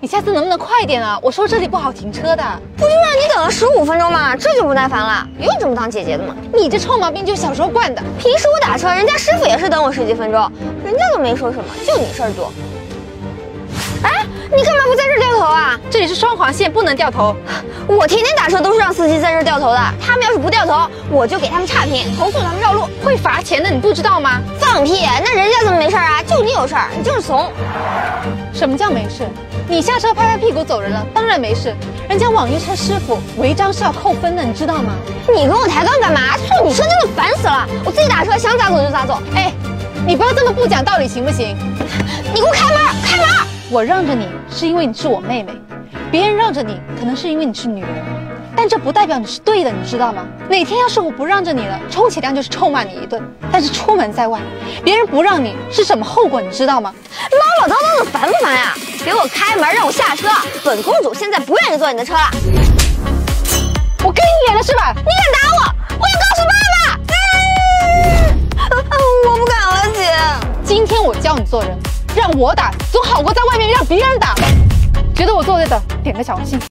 你下次能不能快点啊？我说这里不好停车的。 不就让你等了15分钟吗？这就不耐烦了，有你这么当姐姐的吗？ 你这臭毛病就小时候惯的。 平时我打车，人家师傅也是等我10几分钟，人家都没说什么，就你事儿多。哎，你干嘛不在这儿掉头啊？ 这里是双黄线，不能掉头。 我天天打车都是让司机在这儿掉头的，他们要是不掉头，我就给他们差评，投诉他们绕路， 会罚钱的，你不知道吗？ 放屁！那人家怎么没事啊？就你有事儿，你就是怂。 什么叫没事？你下车拍拍屁股走人了，当然没事。人家网约车师傅违章是要扣分的，你知道吗？ 你跟我抬杠干嘛？坐你车真的烦死了！我自己打车想咋走就咋走。 哎，你不要这么不讲道理行不行？ 你给我开门，开门！ 我让着你是因为你是我妹妹，别人让着你可能是因为你是女人，但这不代表你是对的，你知道吗？哪天要是我不让着你了，充其量就是臭骂你一顿。但是出门在外，别人不让你是什么后果，你知道吗？ 唠唠叨叨的烦不烦呀？给我开门，让我下车！本公主现在不愿意坐你的车了。 我给你脸了是吧？ 你敢打我，我要告诉爸爸！我不敢了，姐。 今天我教你做人，让我打总好过在外面让别人打。觉得我做对的，点个小心。